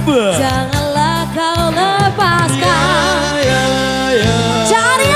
Janganlah kau lepaskan. Cari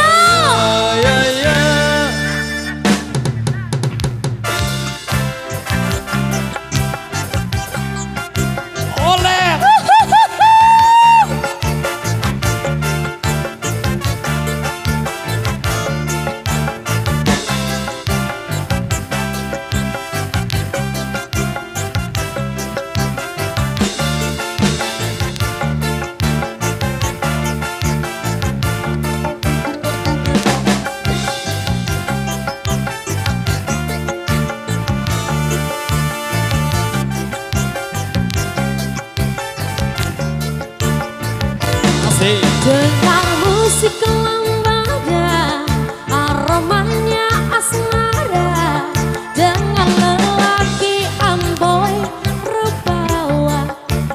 dengar musik lambada, aromanya asmara, dengan lelaki amboy rupawan.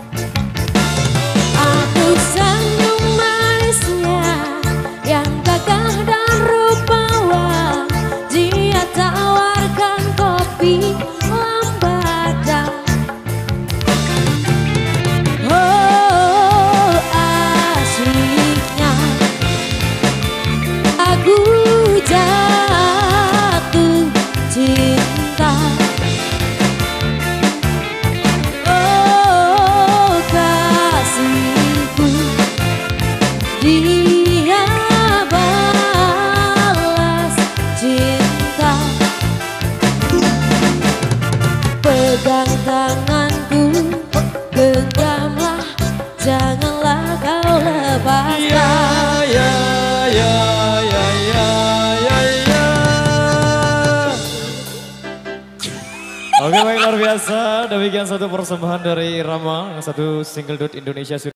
Aku senyum manisnya yang gagah dan rupawan. Dia tawarkan kopi lambada. Aku jatuh cinta. Oh kasihku, dia balas cinta. Pegang tanganku, genggamlah, janganlah kau lepaskan. Oke baik, luar biasa. Demikian satu persembahan dari Irama, satu single duet Indonesia.